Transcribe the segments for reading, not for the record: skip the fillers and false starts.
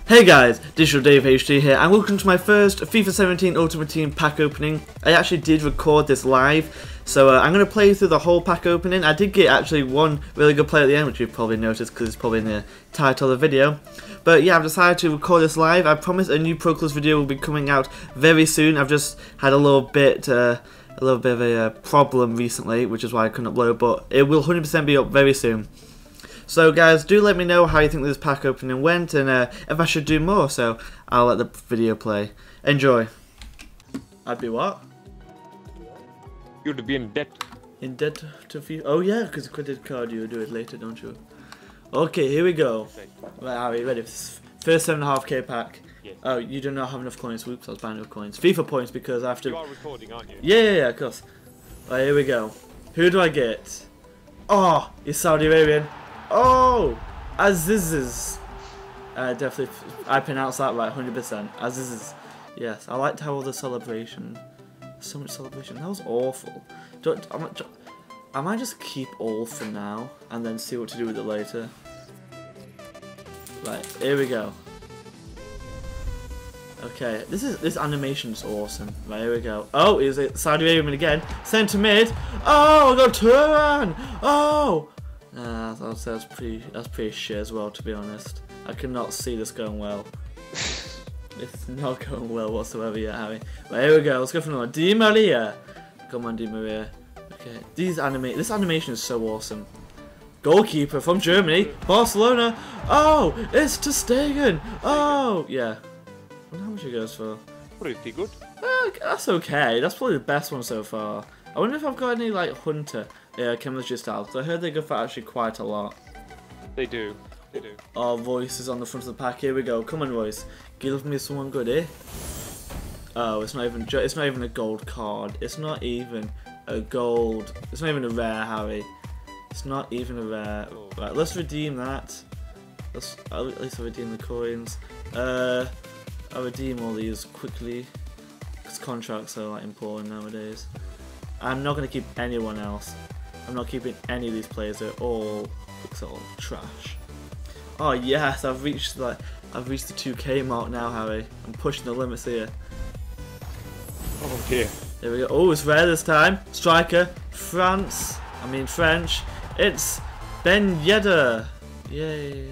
Hey guys, DigitalDaveHD here, and welcome to my first FIFA 17 Ultimate Team pack opening. I actually did record this live, so I'm going to play through the whole pack opening. I did get actually one really good play at the end, which you've probably noticed because it's probably in the title of the video. But yeah, I've decided to record this live. I promise a new Pro Clubs video will be coming out very soon. I've just had a little bit of a problem recently, which is why I couldn't upload, but it will 100% be up very soon. So guys, do let me know how you think this pack opening went and if I should do more, so I'll let the video play. Enjoy. I'd be what? You'd be in debt. In debt to FIFA? Oh yeah, because credit card you do it later, don't you? Okay, here we go. Right, are we ready for this first 7.5k pack? Yes. Oh, you do not have enough coins. Whoops, I was buying enough coins. FIFA points because I have to... You are recording, aren't you? Yeah, of course. Right, here we go. Who do I get? Oh, he's Saudi Arabian. Oh, Aziz's. Definitely, I pronounced that right, 100%. Aziz's. Yes, I liked how all the celebration. So much celebration. That was awful. I might just keep all for now and then see what to do with it later. Right, here we go. Okay, this animation's awesome. Right, here we go. Oh, is it Saudi Arabian again? Centre mid. Oh, I got Turan. Oh. That's pretty shit as well, to be honest. I cannot see this going well. It's not going well whatsoever yet, Harry. Right, here we go. Let's go for another one. Di Maria. Come on, Di Maria. Okay, this animation is so awesome. Goalkeeper from Germany, Barcelona. Oh, it's Ter Stegen. Oh, yeah. I wonder how much it goes for. Pretty good. That's okay. That's probably the best one so far. I wonder if I've got any like Hunter. Yeah, chemistry style, because I heard they go for actually quite a lot. They do. They do. Oh, Voice is on the front of the pack. Here we go. Come on, Voice. Give me someone good, eh? Oh, it's not even a gold card. It's not even a gold. It's not even a rare, Harry. It's not even a rare. Oh. Right, let's redeem that. At least I'll redeem the coins. I'll redeem all these quickly, because contracts are like important nowadays. I'm not going to keep anyone else. I'm not keeping any of these players. They're all pixel trash. Oh yes, I've reached the 2k mark now, Harry. I'm pushing the limits here. Oh dear. There we go. Oh, it's rare this time. Striker, French. It's Ben Yedder. Yay.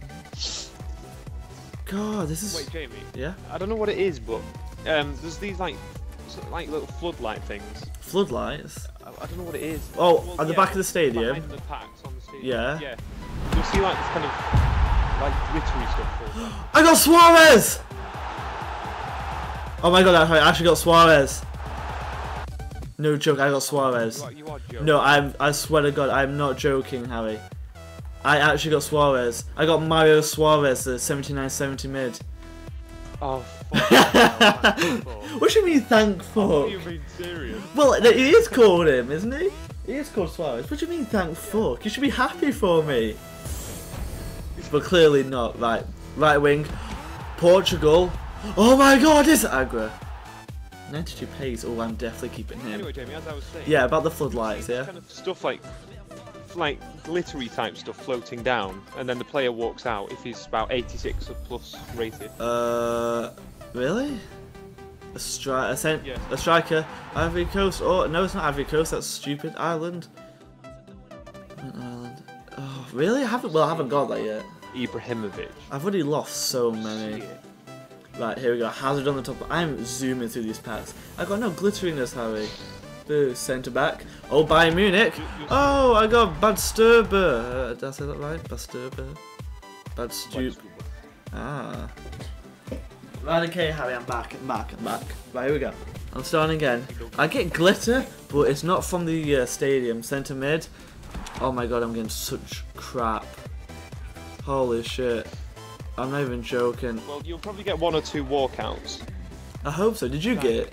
God, this is... Wait, Jamie. Yeah? I don't know what it is, but there's these like little floodlight things. Floodlights? I don't know what it is. Oh, well, at the back of the stadium? Behind the packs on the stadium. Yeah. Yeah. You'll see like this kind of like glittery stuff. I got Suarez! Oh my god, I actually got Suarez. No joke, I got Suarez. You are joking. No, I swear to god, I'm not joking, Harry. I actually got Suarez. I got Mario Suarez, the 79-70 mid. Oh, fuck. What do you mean, thank fuck? You're being serious. Well, he is called him, isn't he? He is called Suarez. What do you mean, thank fuck? You should be happy for me. But clearly not. Right wing. Portugal. Oh my god, it's Agra. 92 pace. Oh, I'm definitely keeping him. Anyway, Jamie, as I was saying. Yeah, about the floodlights, yeah? Kind of stuff like glittery type stuff floating down, and then the player walks out if he's about 86 or plus rated. Really? A striker, Ivory Coast. Oh no, it's not Ivory Coast. That's stupid. Ireland. Ireland. Oh, really? I haven't got that yet. Ibrahimovic. I've already lost so many. Shit. Right, here we go. Hazard on the top. I'm zooming through these packs. I got no glitteriness, Harry. Boo, centre back. Oh, Bayern Munich. Oh, I got Badstuber. Did I say that right? Badstuber. Badstuber. Ah. Right, okay, Harry, I'm back. Right, here we go. I'm starting again. I get glitter, but it's not from the stadium. Centre mid. Oh my god, I'm getting such crap. Holy shit. I'm not even joking. Well, you'll probably get 1 or 2 walkouts. I hope so. Did you get?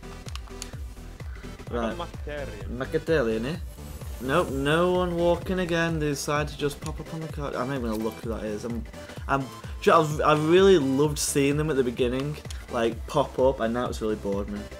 Right. Mkhitaryan, eh? Nope, no one walking again. They decided to just pop up on the card. I'm not even gonna look who that is. I really loved seeing them at the beginning, like pop up, and now it's really bored me.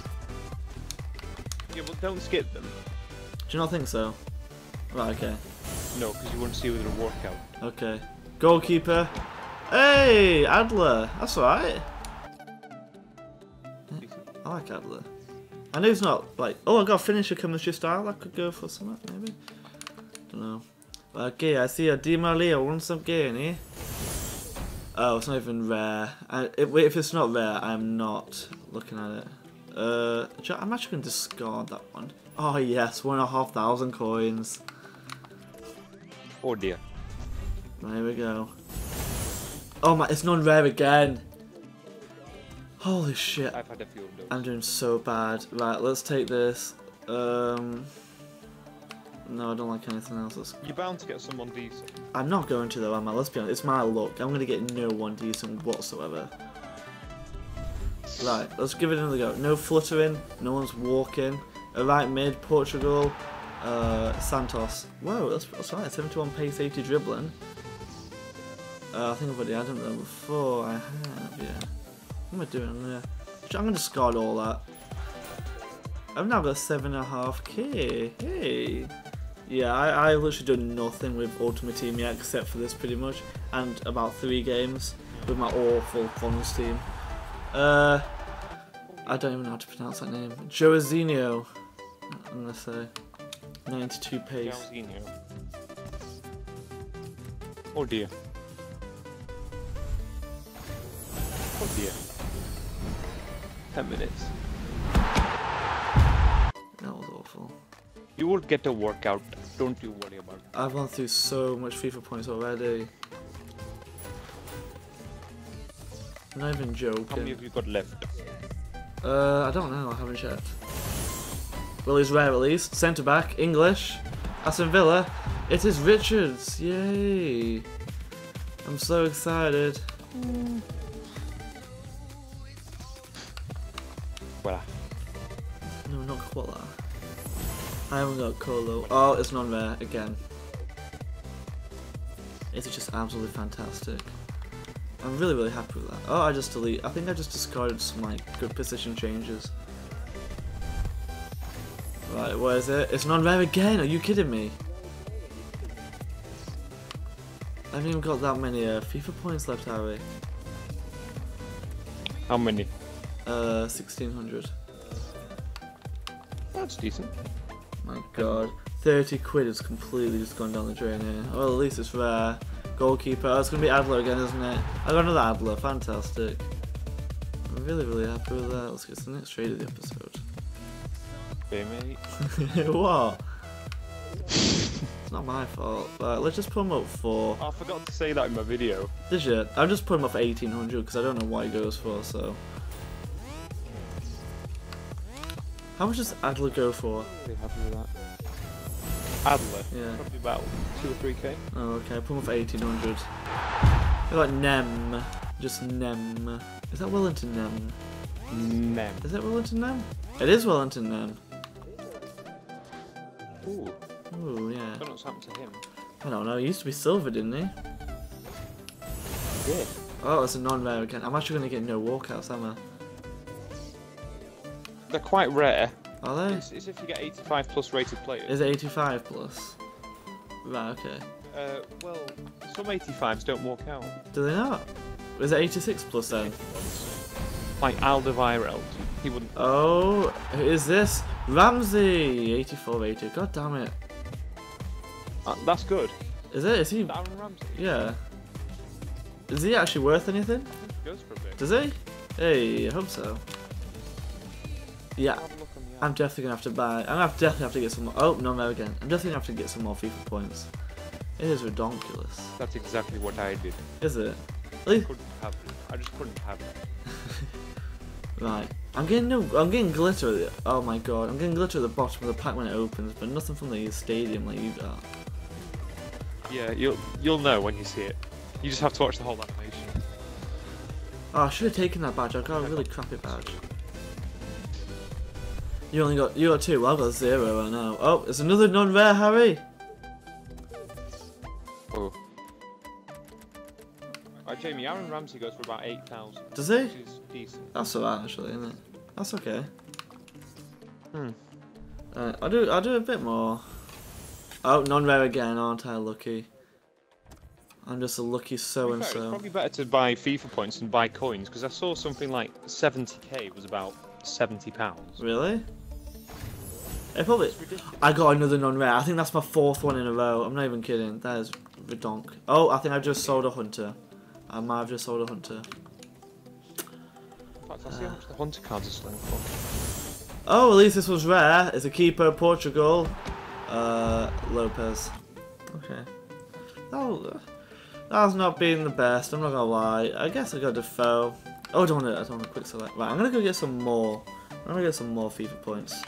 Yeah, well, don't skip them. Do you not think so? Right, okay. No, because you won't see with a workout. Okay. Goalkeeper. Hey, Adler. That's alright. I like Adler. I know he's not like. Oh, I got a finisher chemistry style. I could go for something maybe. Don't know. Okay, I see a Di Maria once again, eh? Oh, it's not even rare. Wait, if it's not rare, I'm not looking at it. I'm actually going to discard that one. Oh yes, 1,500 coins. Oh dear. There we go. Oh my, it's non-rare again. Holy shit. I've had a few of those. I'm doing so bad. Right, let's take this. No, I don't like anything else. You're bound to get someone decent. I'm not going to though, am I? Let's be honest, it's my luck. I'm going to get no one decent whatsoever. Right, let's give it another go. No fluttering, no one's walking. Right mid, Portugal, Santos. Whoa, that's right, 71 pace, 80 dribbling. I think I've already had him though before. I have, yeah. What am I doing there? I'm going to discard all that. I've now got 7.5k. Hey! Yeah, I literally done nothing with Ultimate Team yet except for this pretty much. And about 3 games with my awful Connors team. I don't even know how to pronounce that name. Joazinho, I'm going to say. 92 pace. Joazinho. Oh dear. Oh dear. 10 minutes. That was awful. You will get a workout, don't you worry about it. I've gone through so much FIFA points already. I'm not even joking. How many have you got left? I don't know, I haven't checked. Well, he's rare at least. Centre back, English, Aston Villa. It is Richards, yay! I'm so excited. Voila. No, not Koala. I haven't got Colo. Oh, it's non-rare again. It's just absolutely fantastic. I'm really, really happy with that. Oh, I just delete. I think I just discarded some like good position changes. Right, where is it? It's non-rare again. Are you kidding me? I haven't even got that many FIFA points left, have we? How many? 1600. That's decent. My god. 30 quid has completely just gone down the drain here. Well, at least it's rare. Goalkeeper. Oh, it's going to be Adler again, isn't it? I got another Adler. Fantastic. I'm really, really happy with that. Let's get to the next trade of the episode. Okay, mate. What? It's not my fault. Right, let's just put him up for... Oh, I forgot to say that in my video. Did you? I'll just put him up for 1800 because I don't know what he goes for, so... How much does Adler go for? Pretty happy with that. Adler? Yeah. Probably about 2 or 3k. Oh, okay. Put him up for 1800. They're like Nem. Just Nem. Is that Wellington Nem? Nem. Is it Wellington Nem? It is Wellington Nem. Ooh. Ooh, yeah. I don't know what's happened to him. I don't know. He used to be silver, didn't he? Yeah. Oh, it's a non-rare again. I'm actually going to get no walkouts, am I? They're quite rare. Are they? It's if you get 85 plus rated players. Is it 85 plus? Right, okay. Well, some 85s don't walk out. Do they not? Is it 86 plus then? Like Alderweireld, he wouldn't. Oh, who is this? Ramsey! 84 rated. God damn it. That's good. Is it? Is he? Aaron Ramsey. Yeah. Is he actually worth anything? I think he goes for a bit. Does he? Hey, I hope so. Yeah. Have a look on the I'm definitely gonna have to buy. Definitely have to get some more. Oh, no, no, again. I'm definitely gonna have to get some more FIFA points. It is ridiculous. That's exactly what I did. Is it? I couldn't have it. I just couldn't have it. Right. I'm getting glitter. At the, oh my god. I'm getting glitter at the bottom of the pack when it opens, but nothing from the stadium like you got. Yeah, you'll know when you see it. You just have to watch the whole animation. Oh, I should have taken that badge. I got a really crappy badge. You got 2. Well, I've got 0 right now. Oh, it's another non-rare, Harry. Oh. Right, Jamie, Aaron Ramsey goes for about 8,000. Does he? Which is decent. That's alright, actually, isn't it? That's okay. Hmm. I'll do a bit more. Oh, non-rare again, aren't I lucky? I'm just a lucky so and It's so. probably better to buy FIFA points than buy coins because I saw something like 70k was about £70. Really? It probably. I got another non-rare. I think that's my 4th one in a row. I'm not even kidding. That is redonk. Oh, I think I just sold a hunter. I might have just sold a hunter. In fact, I'll see how much the hunter cards are selling for. Oh, at least this was rare. It's a keeper, Portugal. Lopez. Okay. That's not been the best. I'm not gonna lie. I guess I got Defoe. Oh, I don't want to quick select. Right, I'm gonna go get some more. I'm gonna get some more FIFA points.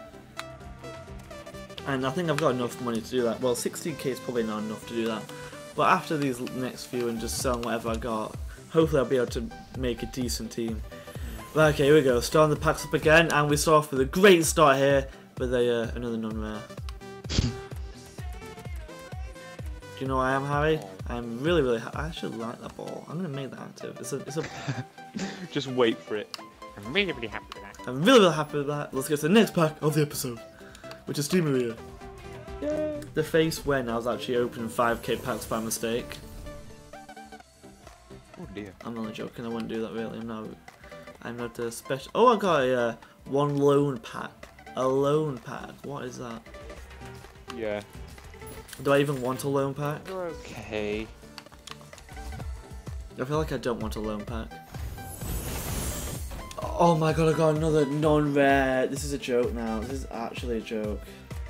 And I think I've got enough money to do that. Well, 16k is probably not enough to do that. But after these next few and just selling whatever I got, hopefully I'll be able to make a decent team. Right, okay, here we go. Starting the packs up again, and we start off with a great start here with a another non-rare. Do you know why I am, Harry? I'm really I actually like that ball. I'm gonna make that active. It's a. Just wait for it. I'm really happy with that. I'm really happy with that. Let's get to the next pack of the episode, which is Di Maria. Yay. The face when I was actually opening 5k packs by mistake. Oh dear. I'm only joking. I wouldn't do that really. I'm not a special. Oh, I got a one loan pack. A loan pack. What is that? Yeah. Do I even want a loan pack? You're okay. I feel like I don't want a loan pack. Oh my god, I got another non-rare. This is a joke now. This is actually a joke.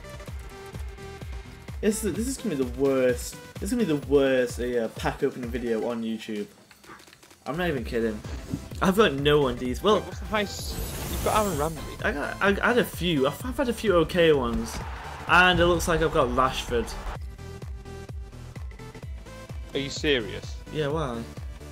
This is gonna be the worst. This is gonna be the worst pack opening video on YouTube. I'm not even kidding. I've got no one these. Well, wait, what's the highest? You've got Aaron Ramsey. I had a few. I've had a few okay ones, and it looks like I've got Rashford. Are you serious? Yeah, why?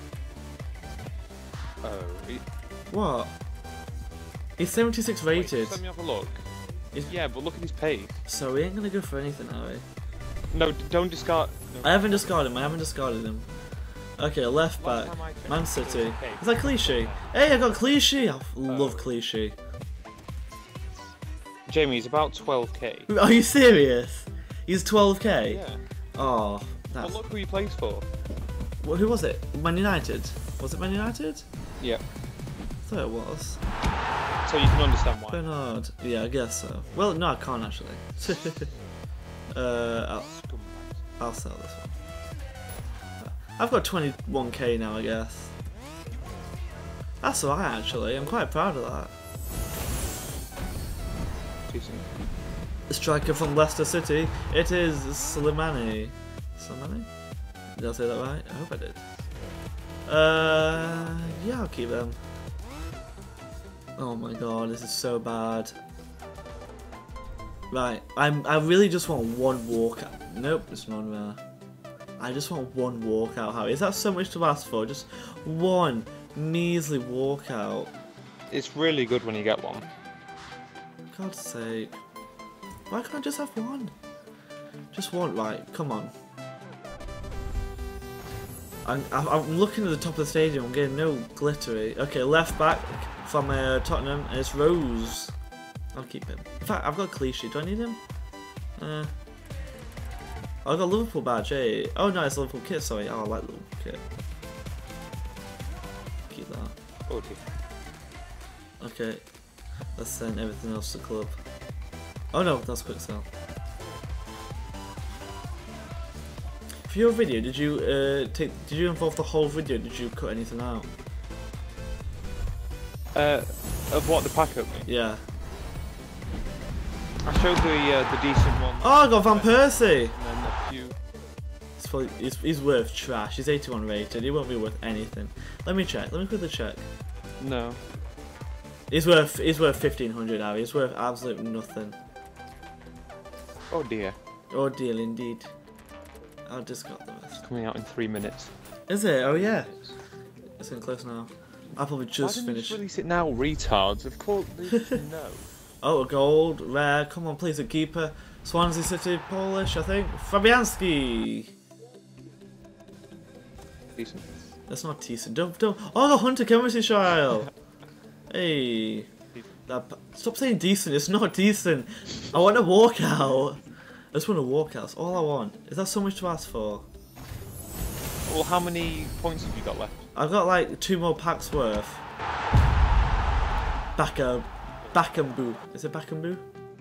Oh. What? He's 76 rated. Wait, just let me have a look. Yeah, but look at his pace. So we ain't gonna go for anything, are we? No, don't discard. No. I haven't discarded him. Okay, left back. Man City. Is that Clichy? Hey, I got Clichy! I love Clichy. Jamie, he's about 12k. Are you serious? He's 12k? Yeah. Oh, But that's... look who he plays for. Well, who was it? Man United? Was it Man United? Yeah. I thought it was. So you can understand why. Bernard. Yeah, I guess so. Well, no, I can't actually. I'll sell this one. I've got 21k now, I guess. That's alright, actually. I'm quite proud of that. Decent. The striker from Leicester City. It is Slimani. Slimani? Did I say that right? I hope I did. Yeah, I'll keep them. Oh my god, this is so bad. Right, I really just want one walkout. Nope, it's not rare. I just want one walkout, Harry. Is that so much to ask for? Just one measly walkout. It's really good when you get one. For God's sake. Why can't I just have one? Just one, right, come on. I'm looking at the top of the stadium, I'm getting no glittery. Okay, left back from Tottenham, and it's Rose. I'll keep him. In fact, I've got Clichy. Do I need him? I got Liverpool badge, eh? Oh no, it's Liverpool kit, sorry. Oh, I like Liverpool kit. Keep that. Oh dear. Okay, let's send everything else to club. Oh no, that's quick sell. For your video, did you did you involve the whole video? Did you cut anything out? Of what, the pack opening? Yeah. I showed the decent one. Oh, I got Van Persie! And then a few. It's probably, he's worth trash. He's 81 rated. He won't be worth anything. Let me check. Let me quickly check. No. He's worth 1500 now. He's worth absolute nothing. Oh dear. Oh dear, indeed. I'll discard the rest. Coming out in 3 minutes. Is it? Oh yeah. It's getting close now. I'll probably Why just didn't finish. you release it now, retards? Of course, no. Oh, a gold, rare. Come on, please, a keeper. Swansea City, Polish, I think. Fabianski. Decent. That's not decent. Don't. Oh, the Hunter Chemistry Trial. Hey. Stop saying decent. It's not decent. I want a walkout. I just want a walkout. That's all I want. Is that so much to ask for? Well, how many points have you got left? I've got like 2 more packs worth. Backamboo. Is it Backamboo?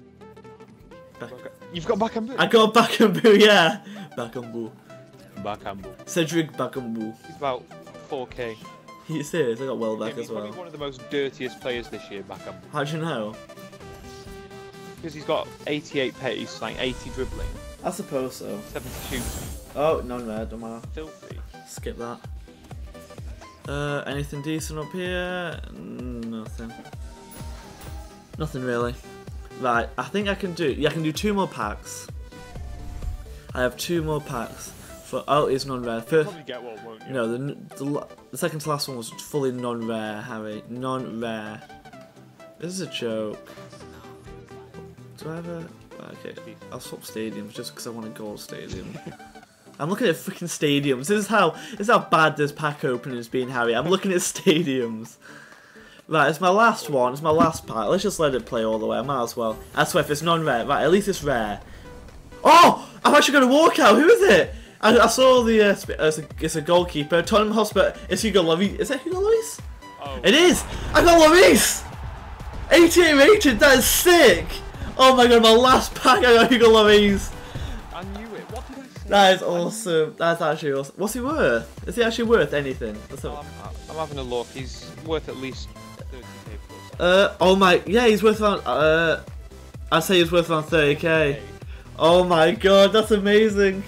You've got Backamboo? I got Backamboo, yeah. Backamboo. Backamboo. Cedric Backamboo. He's about 4k. You serious? I got Welbeck He's as well. probably one of the most dirtiest players this year, Backamboo. How'd you know? Because he's got 88 pace, like 80 dribbling. I suppose so. 70 shooting. Oh, non-red, don't matter. Filthy. Skip that. Anything decent up here? Nothing. Nothing really. Right, I think I can do. Yeah, I can do 2 more packs. I have 2 more packs. For it's non-rare. First, probably get one, won't you? No, the second to last one was fully non-rare, Harry. Non-rare. This is a joke. Do I have a? Okay, I'll swap stadiums just because I want a gold stadium. I'm looking at freaking stadiums. This is how bad this pack opening has been, Harry. I'm looking at stadiums. Right, it's my last one. It's my last pack. Let's just let it play all the way. I might as well. I swear, if it's non-rare, right? At least it's rare. Oh, I'm actually going to walk out. Who is it? I saw the. It's a goalkeeper. Tottenham Hotspur. It's Hugo Lloris. Is it Hugo Lloris? Oh. It is. I got Lloris. 88 rated. That is sick. Oh my god, my last pack. I got Hugo Lloris. I knew it. What did I say? That is awesome. That's actually awesome. What's he worth? Is he actually worth anything? I'm having a look. He's worth at least 30k plus. Oh my. Yeah, he's worth around. I'd say he's worth around 30k. Oh my god, that's amazing.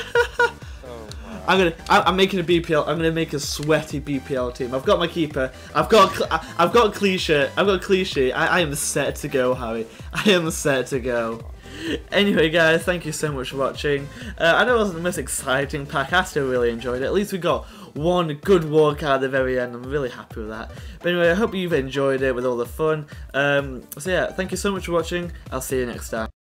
I'm making a BPL. I'm gonna make a sweaty BPL team. I've got my keeper. I've got Clichy. I am set to go, Harry. I am set to go. Anyway, guys, thank you so much for watching. I know it wasn't the most exciting pack. I still really enjoyed it. At least we got one good walk out at the very end. I'm really happy with that. But anyway, I hope you've enjoyed it with all the fun. So yeah, thank you so much for watching. I'll see you next time.